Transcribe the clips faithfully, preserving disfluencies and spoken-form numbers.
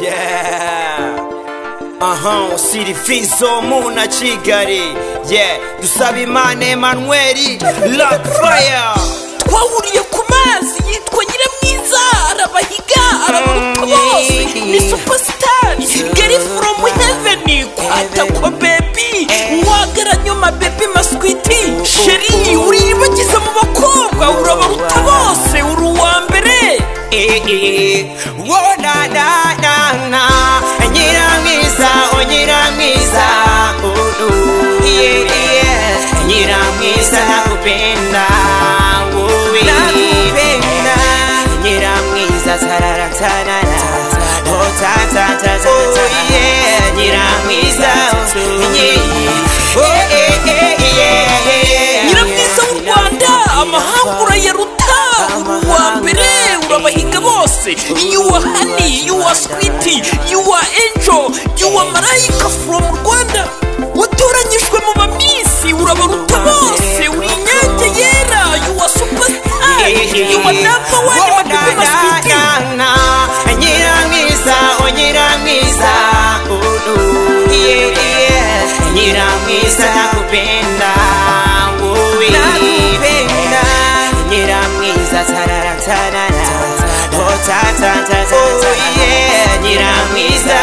Yeah. Aha, City Fizo Muna Kigali. Yeah, Dusabimana Emmanuel Lock Fire. Twahuriye ku mazi yitwa Nyiramwiza, arabahiga arabaruta bose, ni superstar Get from heaven. Kwata kwa baby wagara nyuma baby masquiti sheri uribagiza mu bakobwa urabaruta bose uri uwa mbere. Eh eh wo na na na na Nyiramwiza o Nyiramwiza oh oh yeah yeah Nyiramwiza nakupenda wewe nakupenda Nyiramwiza tarara tarara oh ta ta ta ta yeah Nyiramwiza oh eh eh yeah Nyiramwiza w'u Rwanda amahanga urayaruta uwa mbere urabahiga bose. You are honey, you are sweetie, you are angel, you are Marayika from Rwanda. Watoranyijwe mu bamisi urabaruta bose uri inyange yera. You are superstar, you are number one mabibi masquiti. Nyiramwiza o Nyiramwiza oh oh yeah yeah Nyiramwiza nakupenda wewe nakupenda Nyiramwiza tarara tarara oh ta ta ta ta yeah Nyiramwiza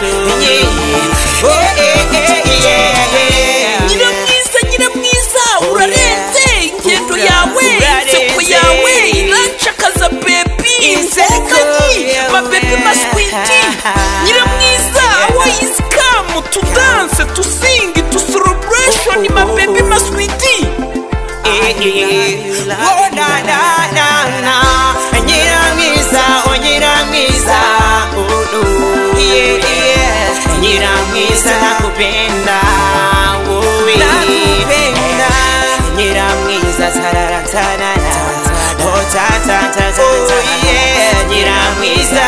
oh eh eh yeah Nyiramwiza Nyiramwiza urarenze ingendo yawe inseko yawe iranshakaza baby insekanyi ma baby masquiti. Nyiramwiza how is come to dance to sing to celebration ma baby masquiti. eh eh oh na na na na Nyiramwiza o Nyiramwiza oh oh yeah yeah Nyiramwiza nakupenda wewe nakupenda Nyiramwiza tarara tarara oh ta ta ta ta yeah Nyiramwiza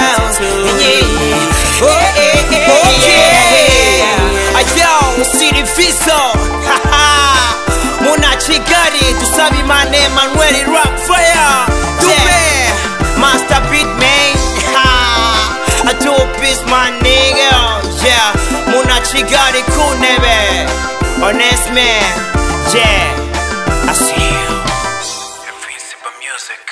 oh eh eh yeah ayo City Fizo haha Muna Kigali Dusabimana Emmanuel Lock Fire. Yeah, Master Beat man. Ha, I do peace my nigga. Yeah, Muna Kigali Kunebe. Honest man. Yeah, I see you. Invincible music.